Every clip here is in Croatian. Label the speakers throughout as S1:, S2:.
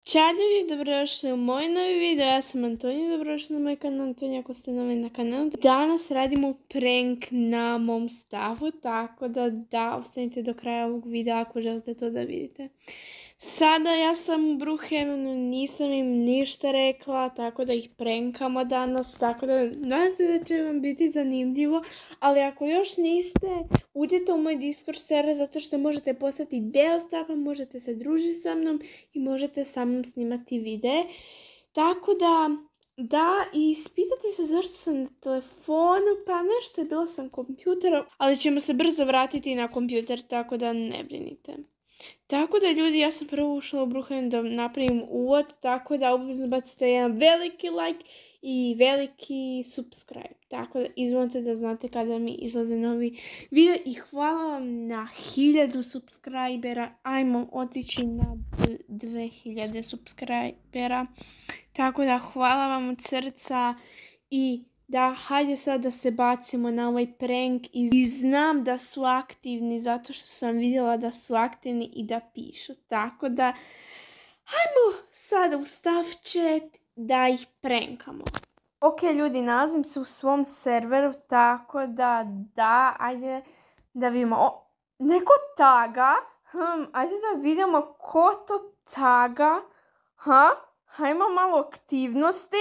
S1: Ćao ljudi, dobrodošli u moj novi video, ja sam Antonija, dobrodošli na moj kanal Antonija ako ste novi na kanalu. Danas radimo prank na mom stavu, tako da ostanite do kraja ovog videa ako želite to da vidite. Sada ja sam u Brookhavenu, nisam im ništa rekla, tako da ih prankamo danas, tako da nadam se da će vam biti zanimljivo, ali ako još niste, uđite u moj Discord server zato što možete postati deo stava, možete se družiti sa mnom i možete sa mnom snimati videe. Tako da, i ispitate se zašto sam na telefonu, pa nešto je bilo sam kompjuterom, ali ćemo se brzo vratiti na kompjuter, tako da ne brinite. Tako da ljudi, ja sam prvo ušla u Brookhaven da napravim uvod, tako da obavezno bacite jedan veliki like i veliki subscribe. Tako da izvolite da znate kada mi izlaze novi video i hvala vam na 1000 subscribera. Ajmo otići na 2000 subscribera. Tako da hvala vam od srca i da, hajde sad da se bacimo na ovaj prank i znam da su aktivni zato što sam vidjela da su aktivni i da pišu. Tako da, hajmo sada u stav chat da ih prankamo. Ok ljudi, nalazim se u svom serveru, tako da, ajde da vidimo. Neko taga? Ajde da vidimo ko to taga. Hajmo malo aktivnosti.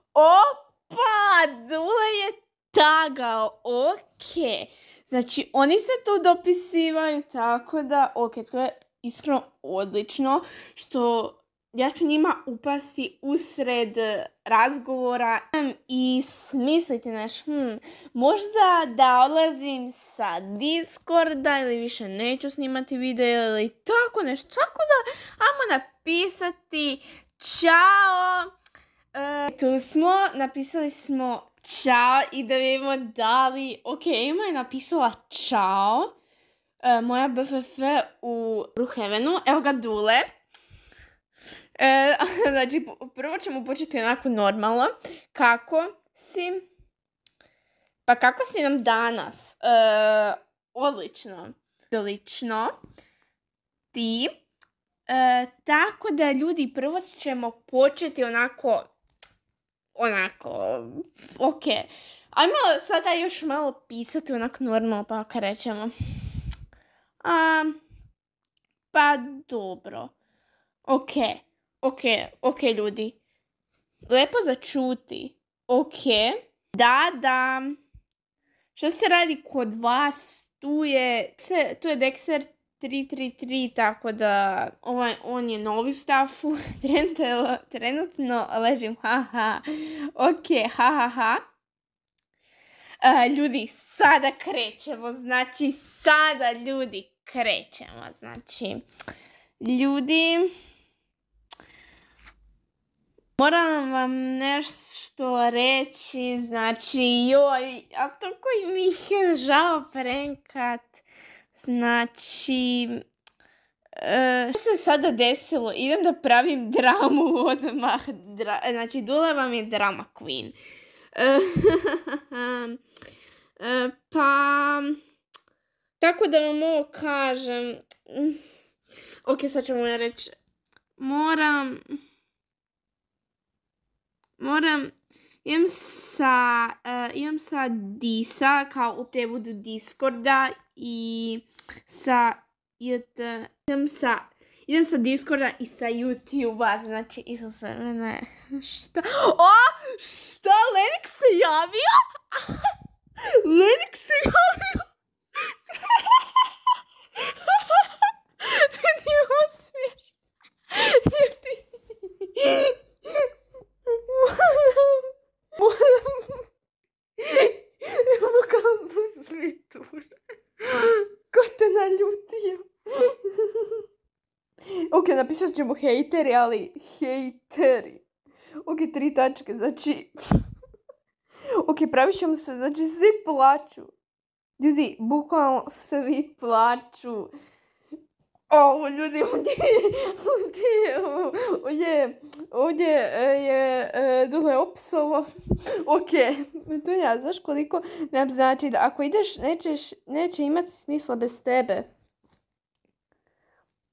S1: Pa, Dule je tagao, ok. Znači, oni se tu dopisivaju, tako da, ok, to je iskreno odlično, što ja ću njima upasti usred razgovora i smisliti nešto, možda da odlazim sa Discorda ili više neću snimati video ili tako nešto, tako da, ajmo napisati čao. Tu smo, napisali smo čao i da vidimo da li, ok, ima je napisala čao, moja BFF u Brookhavenu, evo ga Dule. Znači, prvo ćemo početi onako normalno, kako si? Pa kako si nam danas? Odlično, ti. Tako da ljudi, prvo ćemo početi onako, ok. Ajmo sada još malo pisati onako normalno, pa ako rećemo. Pa dobro. Ok ljudi. Lepo začuti. Ok. Da. Što se radi kod vas? Tu je Dexter 333, tako da on je novi stafu, trenutno ležim, ok, ljudi, sada krećemo, ljudi, moram vam nešto reći, znači, joj, a tako mi je žao prankat. Znači, što se sada desilo? Idem da pravim dramu odmah. Znači, Dula vam je drama queen. Pa, tako da vam ovo kažem. Ok, sad ćemo ja reći. Moram, imam sa Disa, kao u prevodu Discorda i idem sa Discorda i sa YouTubea, znači Isuse mene, šta? Šta, Lennox se javio? Meni je ovo smiješno. Bukvalno su svi tuže. Ko te naljutio? Ok, napisat ćemo hejteri, ali hejteri. Ok, 3 tačke, znači... Ok, pravit ćemo se, znači svi plaču. Ljudi, bukvalno svi plaču. Ljudi, ovdje je Dule opsovo. Ok, to ja, znaš koliko nam znači da ako ideš, neće imati smisla bez tebe.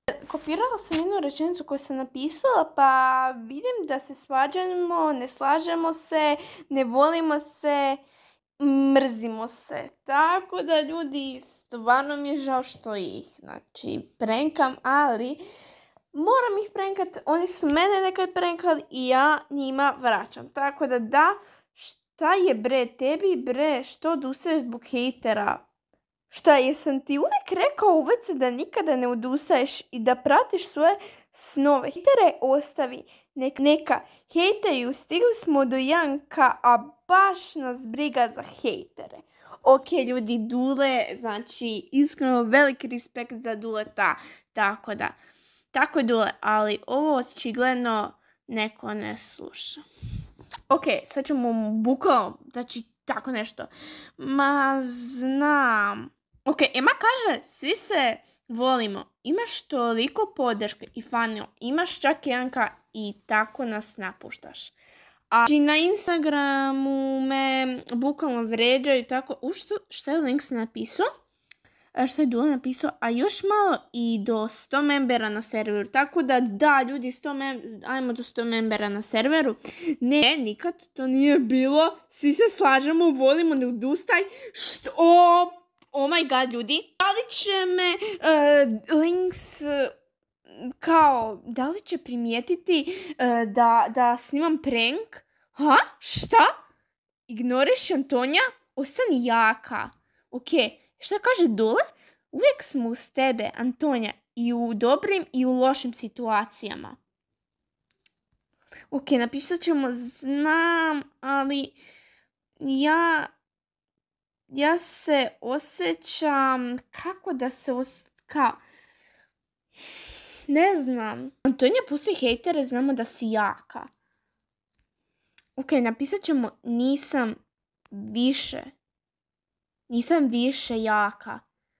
S1: Kopirala sam jednu rečenicu koju sam napisala, pa vidim da se svađamo, ne slažemo se, ne volimo se, mrzimo se. Tako da ljudi, stvarno mi je žao što ih, prenkam, ali moram ih prenkat, oni su mene nekad prenkali i ja njima vraćam. Tako da, šta je tebi što odustaješ zbog hejtera? Šta, jesam ti uvijek rekao uveće da nikada ne odustaješ i da pratiš svoje snove? Hejtere ostavi, neka hejteju, stigli smo do Janka, a baš nas briga za hejtere. Ok, ljudi, Dule, iskreno veliki respekt za Duleta, tako je Dule, ali ovo očigledno neko ne sluša. Ok, sad ćemo bukvalno, tako nešto. Ma, znam. Ok, Ema kaže, svi se volimo. Imaš toliko podrške i fanio. Imaš čak Janka i tako nas napuštaš. A na Instagramu me bukvalno vređaju i tako. Šta je Links napisao? Šta je Dula napisao? A još malo i do 100 membera na serveru. Tako da, ljudi, ajmo do 100 membera na serveru. Ne, nikad to nije bilo. Svi se slažemo, volimo, ne odustaj. Oh my god, ljudi. Da li će me Links da li će primijetiti da snimam prank? Ha? Šta? Ignoriš Antonija? Ostani jaka. Ok. Šta kaže Dule? Uvijek smo uz tebe, Antonija, i u dobrim i u lošim situacijama. Ok, napisat ćemo, znam, ali ja se osjećam, kako da se ne znam. Antonija, pusti hejtere, znamo da si jaka. Ok, napisat ćemo, nisam više jaka.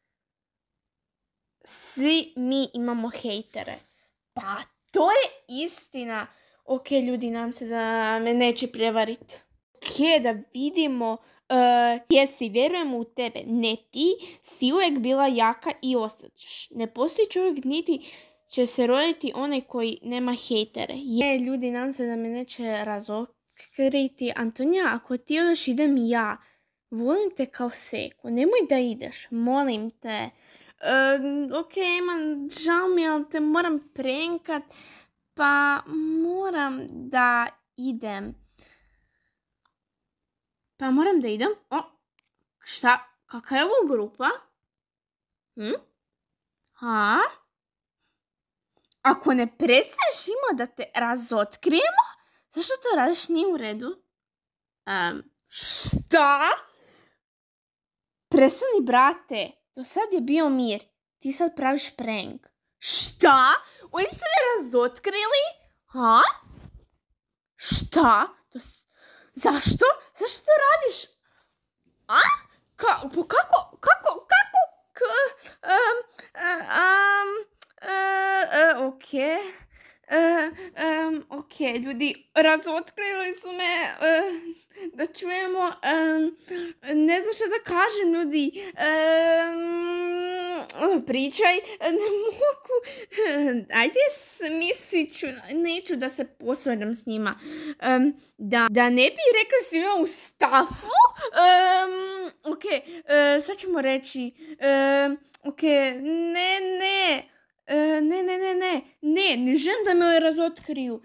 S1: Svi mi imamo hejtere. Pa to je istina. Ok, ljudi, nam se da me neće prevariti. Ok, da vidimo. Jesi, vjerujemo u tebe. Ne, ti si uvijek bila jaka i ostaćeš. Ne postoji čovjek niti će se roditi onaj koji nema hejtere. Ljudi, nam se da me neće razotkriti. Antonija, ako ti odeš, idem i ja. Volim te kao seku. Nemoj da ideš. Molim te. Ok, žao mi, ali te moram prenkat. Pa moram da idem. O, šta? Kakva je ovo grupa? Ha? Ako ne prestaneš da te razotkrijemo, zašto to radiš, nije u redu? Šta? Prestani, brate. Do sad je bio mir. Ti sad praviš prank. Šta? Oni su me razotkrili? Ha? Šta? Zašto? Zašto to radiš? A? Kako? Ok, ljudi, razotkrili su me, da čujemo, ne znam šta da kažem, ljudi, pričaj, ne mogu, ajde smislit ću, neću da se posvađam s njima, da ne bi rekla svima u stafu, ok, sad ćemo reći, ok, ne želim da me razotkriju.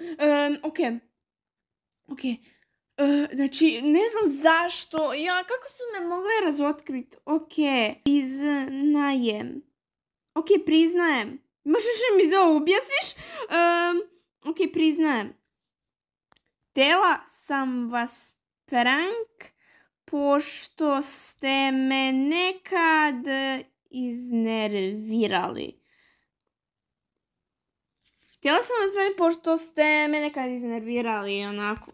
S1: Ok. Znači, ne znam zašto. Kako su me mogle razotkriti? Ok, priznajem. Ok, priznajem. Možeš mi da objasniš? Ok, priznajem. Htjela sam vas prank, pošto ste me nekad iznervirali. Htjela sam vas prank, pošto ste me nekad iznervirali, onako.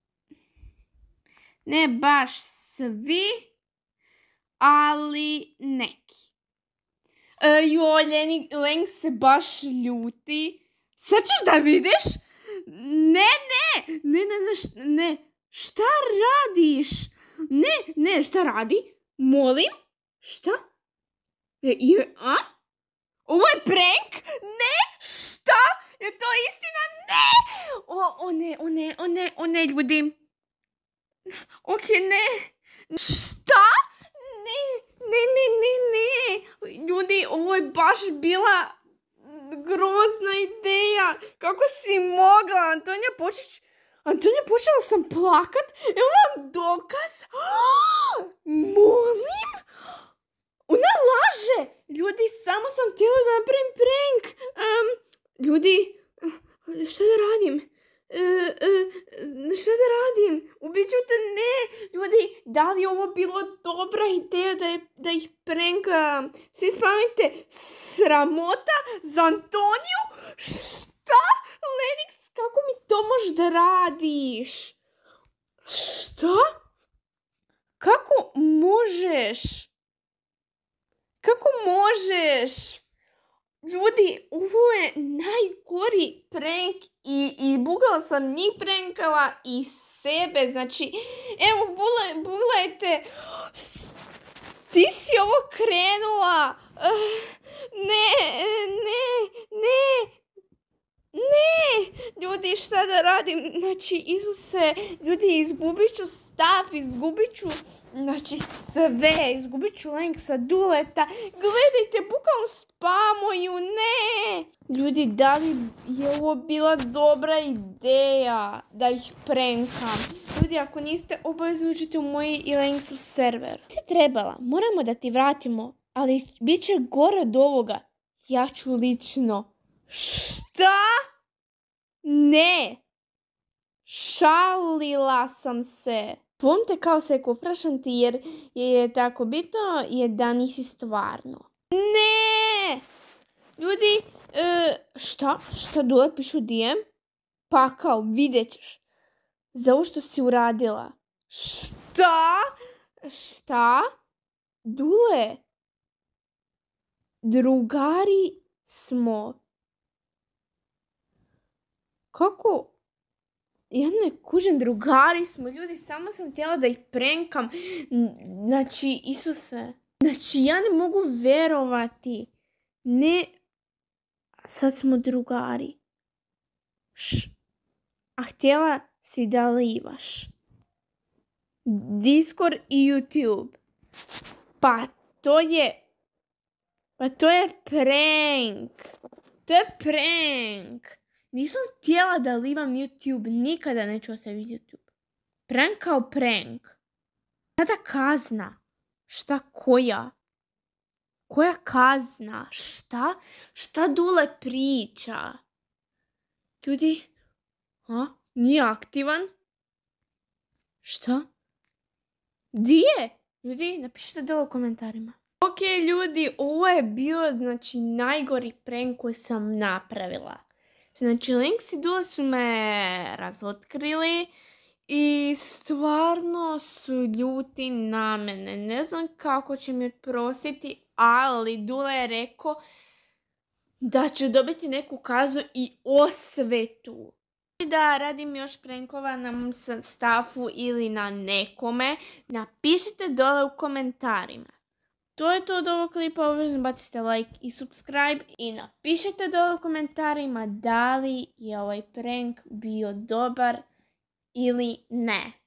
S1: Ne baš svi, ali neki. Lenk se baš ljuti. Sad ćeš da vidiš? Ne. Šta radiš? Ne, šta radi? Molim? Šta? Ovo je prank? Ne! Šta? Je to istina? Ne! O ne, ljudi. Ok, ne. Šta? Ne. Ljudi, ovo je baš bila grozna ideja. Kako si mogla, Antonija Počeć? Antonija, počela sam plakat. Evo vam dokaz. Molim? Ona laže. Ljudi, samo sam htjela da napravim prank. Ljudi, šta da radim? Šta da radim? Ubiću te, ne. Ljudi, da li je ovo bilo dobra ideja da ih prankam? Svi spavite, sramota za Antoniju? Šta? Lenix, kako mi to možeš da radiš? Šta? Kako možeš? Kako možeš? Ljudi, ovo je najgori prank i bukvalno sam njih prankala i sebe. Znači, evo, pogledajte. Ti si ovo krenula. Ne. Ljudi, šta da radim? Znači, Isuse, ljudi, izgubit ću stav, izgubit ću, znači, sve, izgubit ću Lenxa, Duleta. Gledajte, bukvalno spamuju, ne! Ljudi, da li je ovo bila dobra ideja da ih prankam? Ljudi, ako niste, obavezno uđite u moj i Lenxov server. Si trebala, moramo da ti vratimo, ali bit će gore od ovoga. Ja ću lično. Šta? Ne! Šalila sam se. Volim te kao se oprašam ti jer je tako bitno je da nisi stvarno. Ne! Ljudi, šta? Šta Dule pišu DM? Pa kao, vidjet ćeš. Za ovo što si uradila. Šta? Dule, drugari smo. Kako? Ja ne kužim, drugari smo, ljudi, samo sam htjela da ih prankam. Znači, Isuse, znači ja ne mogu verovati. Ne, sad smo drugari. A htjela si da livaš. Discord i YouTube. Pa to je prank. To je prank. Nisam htjela da livam YouTube, nikada neću ostaviti YouTube. Prank kao prank. Sada kazna. Šta koja? Koja kazna? Šta? Šta Dule priča? Ljudi, nije aktivan? Šta? Di je? Ljudi, napišite dole u komentarima. Ok, ljudi, ovo je bio, znači, najgori prank koji sam napravila. Znači, Lenx i Dule su me razotkrili i stvarno su ljuti na mene. Ne znam kako će mi oprostiti, ali Dule je rekao da će dobiti neku kaznu i osvetu. Da radim još prankova na mom stafu ili na nekome, napišite dole u komentarima. To je to od ovog klipa, obavezno bacite like i subscribe i napišite dole u komentarima da li je ovaj prank bio dobar ili ne.